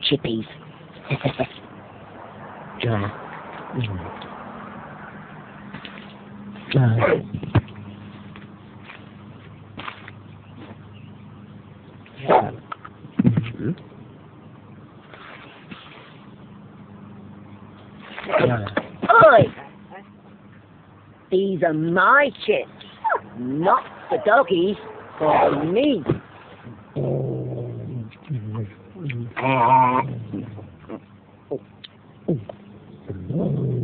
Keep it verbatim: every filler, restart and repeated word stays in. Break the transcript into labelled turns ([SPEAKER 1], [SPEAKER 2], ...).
[SPEAKER 1] chippies. Yeah. Uh, yeah. Mm-hmm. Yeah. Oi! These are my chips, not the doggies, for me. Uh,